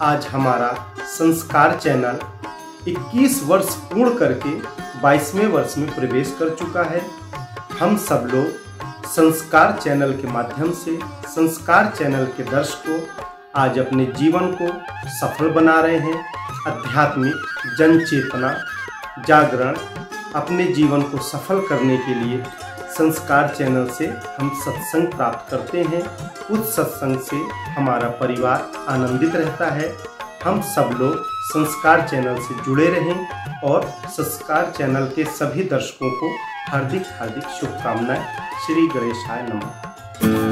आज हमारा संस्कार चैनल 21 वर्ष पूर्ण करके 22वें वर्ष में प्रवेश कर चुका है। हम सब लोग संस्कार चैनल के माध्यम से संस्कार चैनल के दर्शकों आज अपने जीवन को सफल बना रहे हैं। आध्यात्मिक जन चेतना जागरण अपने जीवन को सफल करने के लिए संस्कार चैनल से हम सत्संग प्राप्त करते हैं। उस सत्संग से हमारा परिवार आनंदित रहता है। हम सब लोग संस्कार चैनल से जुड़े रहें और संस्कार चैनल के सभी दर्शकों को हार्दिक शुभकामनाएं। श्री गणेशाय नमः।